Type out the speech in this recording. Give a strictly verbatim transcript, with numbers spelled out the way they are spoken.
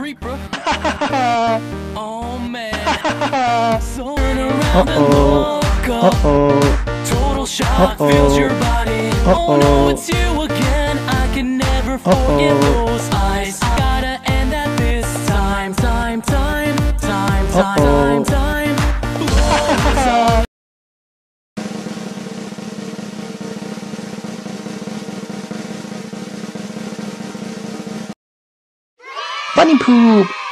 street, bro. Oh man. So turn around and look up. Uh-oh. Total shock Uh-oh. fills your body. Uh-oh. Oh no, it's you again. I can never forget Uh-oh. those eyes. I gotta end at this time, time, time, time, time, Uh-oh. time, time. Blows up. Bunny poop!